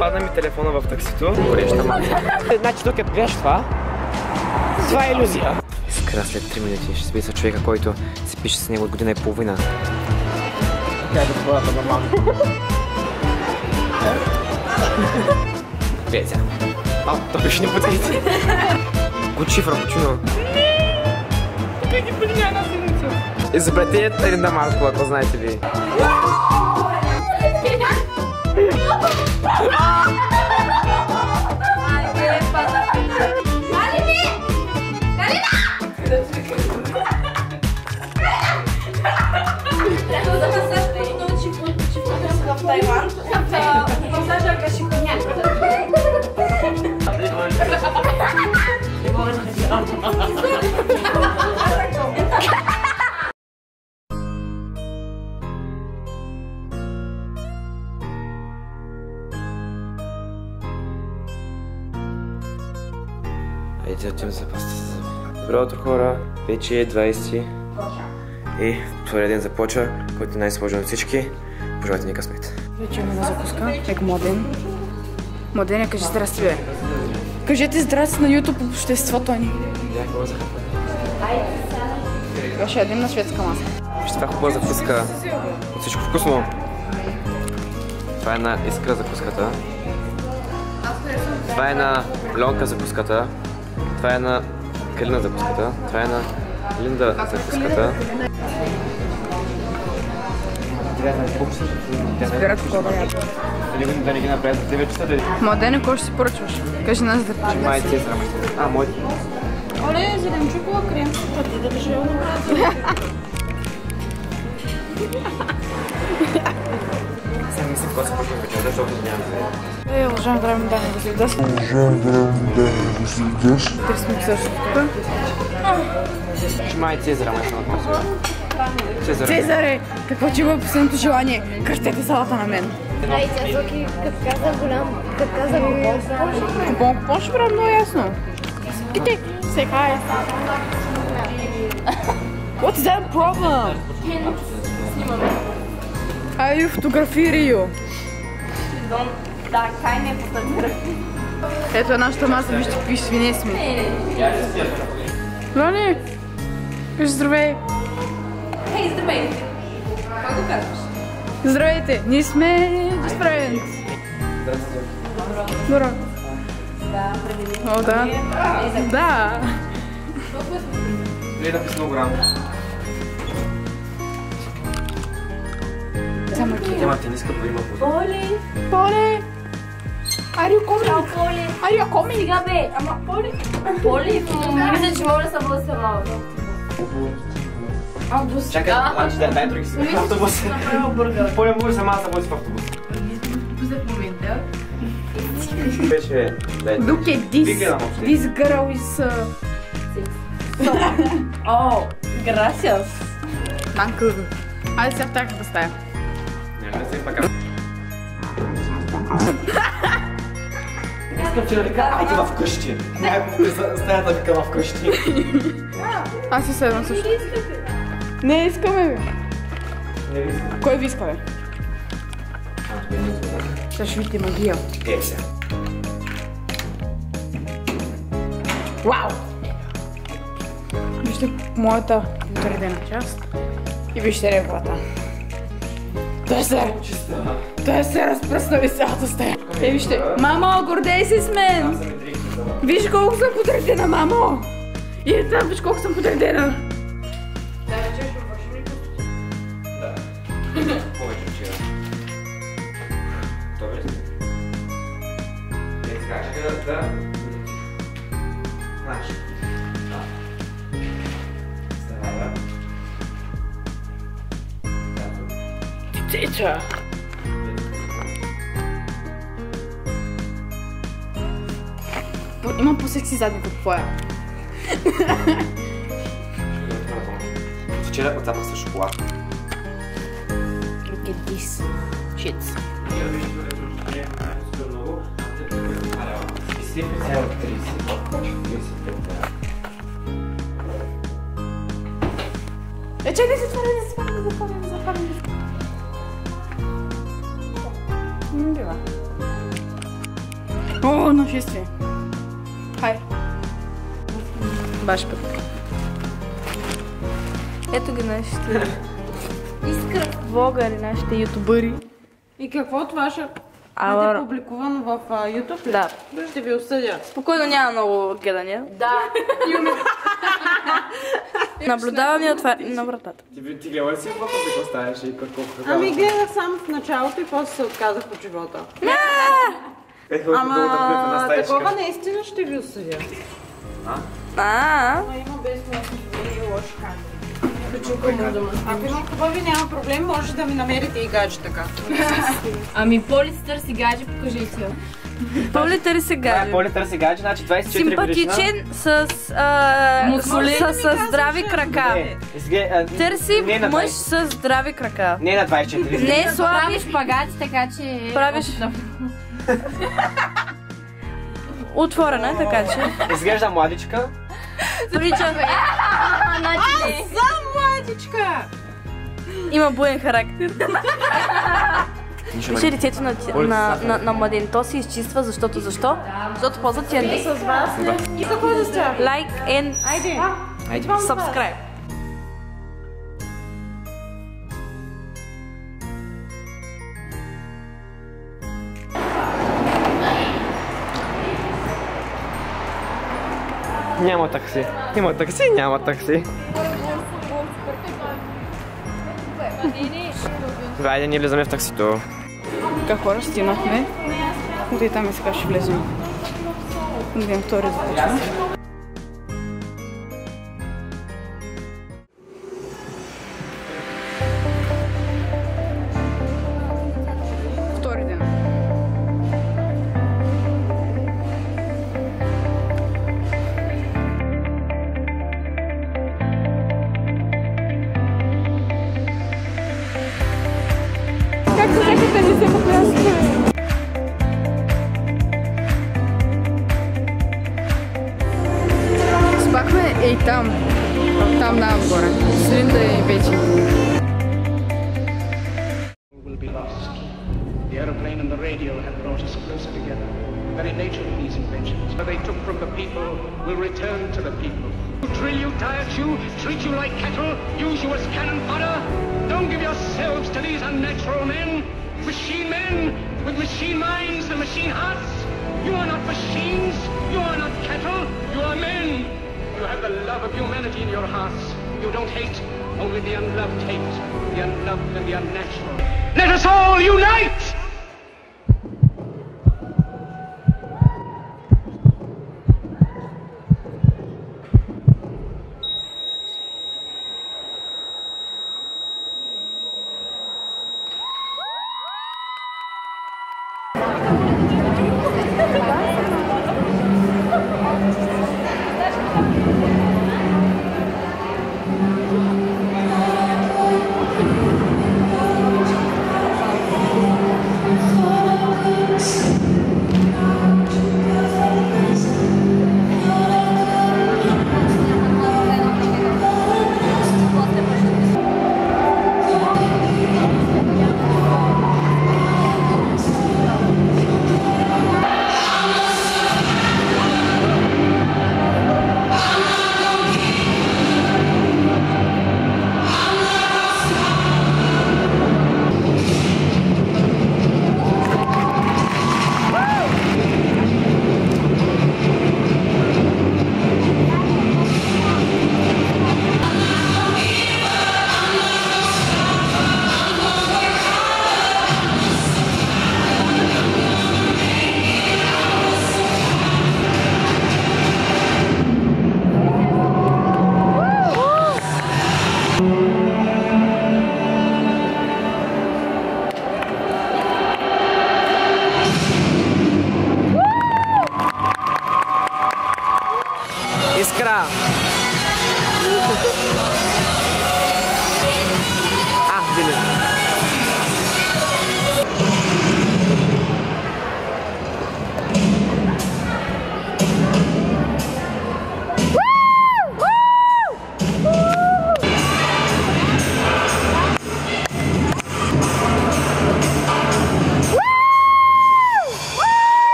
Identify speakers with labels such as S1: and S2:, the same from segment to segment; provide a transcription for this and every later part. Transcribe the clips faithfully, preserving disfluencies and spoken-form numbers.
S1: Падна ми телефона в таксито. Гореща маса. Значи тук като гледаш това, това е илюзия. Искра след три минути ще списа човека, който се пише с него от година и половина. Тя е до твоята мама. Гледай сега. Малко топиш ни потейци. Гучи фрапучино. Тук ги преди една седмица. Изобретението е Линда Маркова, ако знаете ви.
S2: в Тайланд, в массажа кашикуня.
S1: Айде отивам за паста за зъби. Добро утро, хора! Вече е двайсети и втория ден започва, който е най-сложен от всички. Пожелайте ни късмет.
S3: Вече имаме закуска. Еко Младен. Младене, кажи здрасти, бе. Кажете здрасти на YouTube обществото ни.
S1: Някаква захапване.
S3: Ще ядем на шведска маса.
S1: Вижте това хубава закуска. От всичко вкусно. Това е на Искра закуската. Това е на Лонка закуската. Това е на Калина закуската. Това е на Линда закуската.
S3: Спират какво да ядат.
S1: Да не ги направят за девет часа дали?
S3: Младене, кой ще си поръчваш? Кажи нас да почваме.
S1: Май ти е срама. А, моите.
S2: Оле, зеленчукова крем. Що ти да държи едно брат?
S1: Сега мисля, какво се почва вече, защото нямам за.
S3: Ей, уважаем време да не разгледаш.
S4: Уважаем време да не разгледаш.
S3: Търсим също тук.
S1: Май Цезара, май съм относила. Цезаре.
S3: Цезаре, какво че има последното желание? Кръщете салата на мен.
S5: Ай, тя Соки, като каза голям, като каза купон,
S3: Купон, купон ще бъде много ясно. Ите, сега е. What's that problem? Ай, ю фотографирай ю.
S2: Да, кай не фотографирай.
S3: Ето е нашата маса, вижте какви свине сме. Лони, кажи здравей.
S2: Хей, здравей! Кой го казваш?
S3: Здравейте, ние сме Just Friends. Добро.
S2: Да, привет.
S3: О, да. Да.
S1: Гледах с много рано.
S3: Само ки.
S1: Тема ти ниска по има по.
S2: Поли!
S3: Поле! Are you coming?
S2: Чао, Поли!
S3: Are you coming?
S2: Сега бе, ама Поли! Поли! Мисля, че мога да съм бъда сама. Автобус.
S1: Чакай, значи дай, дай други си. Автобус. Поля може сама да се вози в автобус.
S2: В момента.
S1: Беше...
S3: Look at this. This girl is...
S2: О, gracias.
S3: Danke. Айде сега в тяхната стая.
S1: Няма да се пака. Искам че да вика, айде в къщи. Някакво стаята вика в къщи.
S3: Аз си седвам също. Не искаме, бе.
S1: Не ви искам.
S3: Кой ви иска, бе?
S1: А, това е не това.
S3: Сега ще видите магия.
S1: Е, сега.
S3: Вау! Вижте моята подредена част. И вижте неговата. Той се... Той се разпръсна из цялата стая. Е, вижте. Мамо, гордей се с мен! Виж колко съм подредена, мамо! И там виж колко съм подредена.
S1: Повече вчера. Добре ли? Е, така, чакай да... да... Знаеш. Да. Става, да.
S3: Теча. Имам по-секси задник от твоя.
S1: Вчера отцапах с шоколад.
S3: Look at this shit. Е, чакай се това, не се спомня, не запомня, не запомня. Не бива. О, нашествие. Хай. Баш път. Ето ги нашите Искра влогари, нашите ютубъри.
S6: И какво това ще
S3: Ала...
S6: бъде публикувано в а, YouTube?
S3: Да.
S6: Ще ви осъдя.
S3: Спокойно, няма много гледания.
S2: Да.
S3: Наблюдавам и отваря на вратата.
S1: Ти, ти гледа ли си какво какво ставаш и какво какво?
S6: Ами гледах само в началото и после се отказах от живота.
S1: Ехо,
S6: Ама такова наистина ще ви осъдя.
S3: А,
S6: Ама има безмозни и лоши камери. Ако има хубави, няма проблем, може да ми намерите и гадже така.
S2: Ами Поли си търси гадже, покажете я.
S3: Поли търси гадже.
S1: Поли търси гадже, значи двайсет и четири годишна.
S3: Симпатичен с, а, с, с здрави крака.
S1: Не, изгле- а,
S3: Търси
S1: не е на
S3: мъж
S1: двайсет.
S3: с здрави крака.
S1: Не е на двайсет и четири.
S3: Не слаби.
S2: Правиш шпагати, така че...
S3: Правиш. Отворена е, така че.
S1: Изглежда младичка.
S3: Прилича.
S2: Значи
S6: За младичка!
S3: Има буен характер.
S1: Нищо
S3: Вижте лицето на, на, на, на младенто се изчиства, защото защо? Защото ползват тенди.
S6: С вас и какво да става?
S3: Like and
S6: Айде!
S1: Айде.
S3: subscribe.
S1: Няма такси. Има такси, няма такси. Хайде, ние влизаме в таксито.
S3: Така хора, стигнахме. Ето и там и сега ще влезем. Да видим втори започна. Втори ден. Както чакате ни се покляскаме. Спахме и там. Там наотгоре. С Линда и Печи.
S7: Will be lost. The aeroplane and the radio have brought us closer together. The very nature of these inventions, what they took from the people, will return to the people. Who drill you, diet you, treat you like cattle, use you as cannon fodder. Don't give yourselves to these unnatural men, machine men with machine minds and machine hearts. You are not machines. You are not cattle. You are men. You have the love of humanity in your hearts. You don't hate. Only the unloved hate. The unloved and the unnatural. Let us all unite!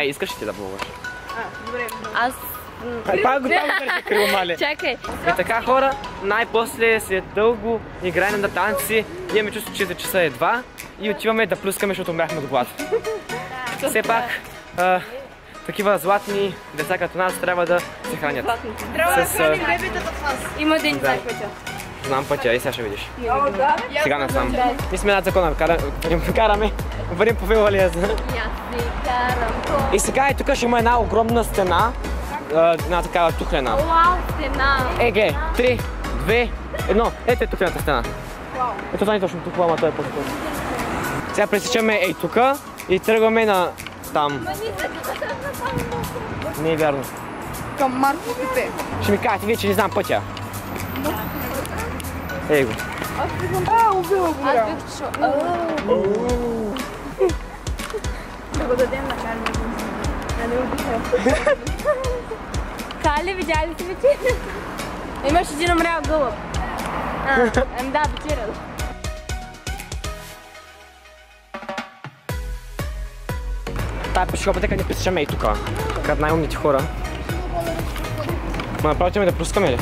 S1: искаш ли ти да плуваш?
S2: Аз...
S1: Пак го държи криво, мали.
S2: Чакай.
S1: И така, хора, най-после след дълго игране на танци, имаме чувство, че часа е два и отиваме да плюскаме, защото умряхме от глад. Все пак, а, такива златни деца като нас трябва да се хранят.
S6: Трябва да
S1: С,
S6: храним
S1: а,
S6: бебетата с нас.
S2: Има един
S1: Да.
S2: знак пътя.
S1: Знам пътя и сега ще видиш.
S6: О, да?
S1: Сега насам. Ние сме над закона, вървим, караме, вървим по Вилалия. И сега и тук ще има една огромна стена, една такава тухлена.
S2: Вау, стена.
S1: Еге, три, две, едно. Ето е тухлената стена. Ето това не е точно тухла, ама това е по-скоро. Сега пресичаме ей тука и тръгваме на там. Не е вярно.
S6: Към Марко Пипе.
S1: Ще ми кажете вие, че не знам пътя. Ей го.
S6: А, убила го.
S2: Аз бих шо...
S3: Да го дадем на Кали. Да не убиха.
S2: Кали, видя ли си вечер? Имаш един умрял гълъб. Ем да, вечеря.
S1: Тая пешка пътека не пресичаме и тука. Като най-умните хора. Ма направо ми да пускаме ли?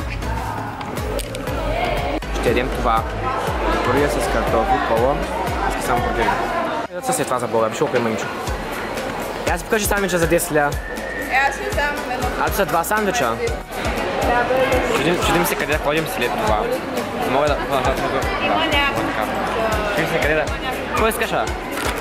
S1: Ще ядем това. Бургер с картофи, кола. Иска само бургери. Ето след това за Бога, биш около маничо. Я си покажи сандвича за десет ля.
S6: Е, аз не знам едно.
S1: А, са два сандвича. Чудим се къде да ходим след това. Мога да...
S6: Има някакво.
S1: Чудим се къде да... Кой искаш, а?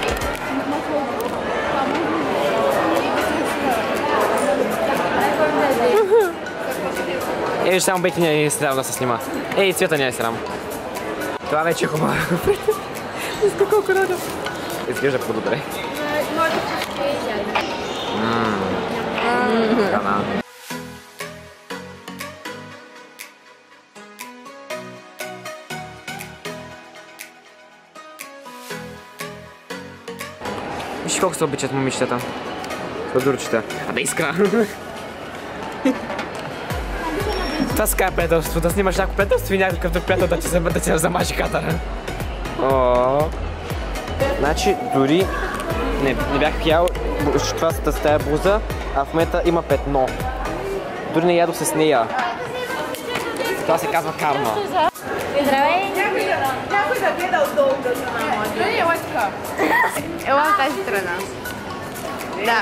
S1: Ей, само Бети не е срам да се снима. Ей, Цвета не е срам. Това вече е хубаво. Иска колко рада. Изглежда по-добре. Ммм. Храна. Виж колко се обичат момичетата. Сладурчета. Абе, Искра. Това ска е приятелство, да снимаш някакво приятелство и някакъв друг приятел да ти се да ти замажи кадъра. О. Значи дори не, не бях ял това с тази блуза, а в момента има петно. Дори не ядох с нея. Това се казва карма.
S2: Здравей!
S6: Някой да гледа отдолу да се намлади. Не, ела така.
S3: Ела от тази страна.
S6: Да.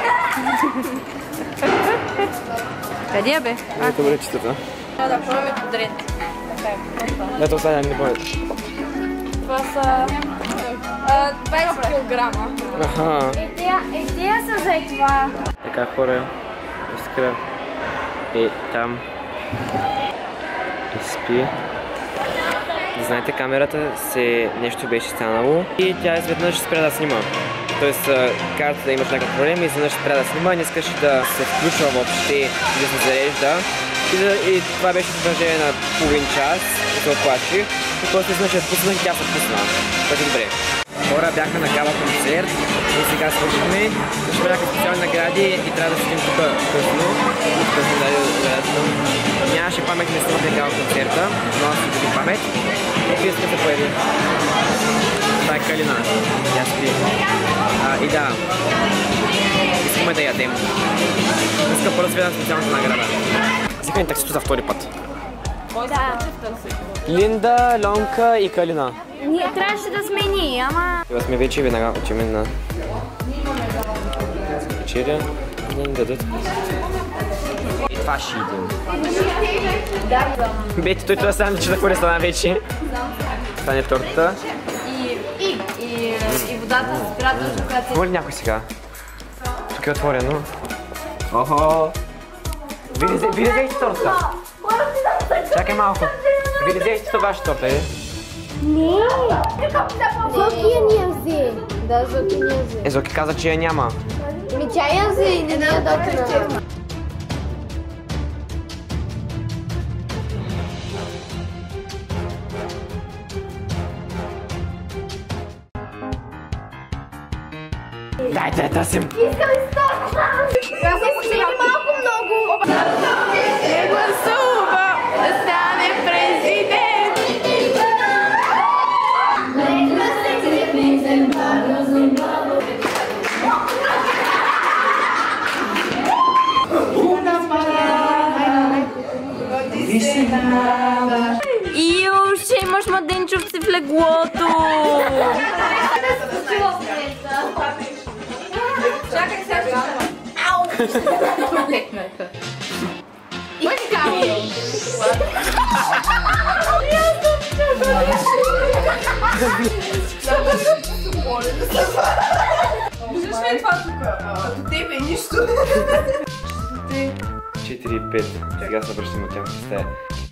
S3: Къде я бе?
S1: Ето бъде чистата.
S2: Трябва да пробваме подред.
S1: Ето остане не бъде.
S2: Това са... двайсет килограма.
S1: Аха.
S2: Идея са за това.
S1: Така хора, Искра е там и спи. Да знаете, камерата се нещо беше станало и тя изведнъж спря да снима. Тоест картата да имаш някакъв проблем и изведнъж спря да снима, не искаше да се включва въобще и да се зарежда. И, да, и това беше продължение на половин час, и се оплаших. И после изведнъж я пуснах и тя се пусна. Което е добре. Хора бяха на гала концерт и сега свършихме. Ще има някакви специални награди и трябва да седим тук късно. Късно да вероятно. Нямаше памет, не снимахме гала концерта, но аз си буди памет. И вие сте се поеди. Това е Калина. Тя спи. А, и да. Искаме да ядем. Искам първо да сведам специалната награда. Взехме таксито за втори път.
S2: Да.
S1: Линда, Лонка и Калина.
S2: Ние трябваше да смени, ама...
S1: Това сме вече веднага отиваме на вечеря. Не ни дадат. И това ще идем. Бети, той това сам че да хвърля стана вече. Това не е тортата.
S2: И, и, и, и водата с градус, която
S1: Има ли някой сега? Тук е отворено. Охо! Вие ли взехте тортата? Чакай малко. Вие ли взехте това ваша торта, е?
S5: Не! Зоки я ни я взе. Да, Зоки ни я взе.
S1: Е, Зоки каза, че я няма.
S5: Ми тя я взе и не ни я докна.
S1: Дайте да търсим.
S5: Искам и торта! Аз се смени малко много.
S3: Не гласува да стане президент!
S2: И już dzisiaj masz młodeńczówcy w ległotu.
S1: четири и пет. Сега се връщаме към шесте.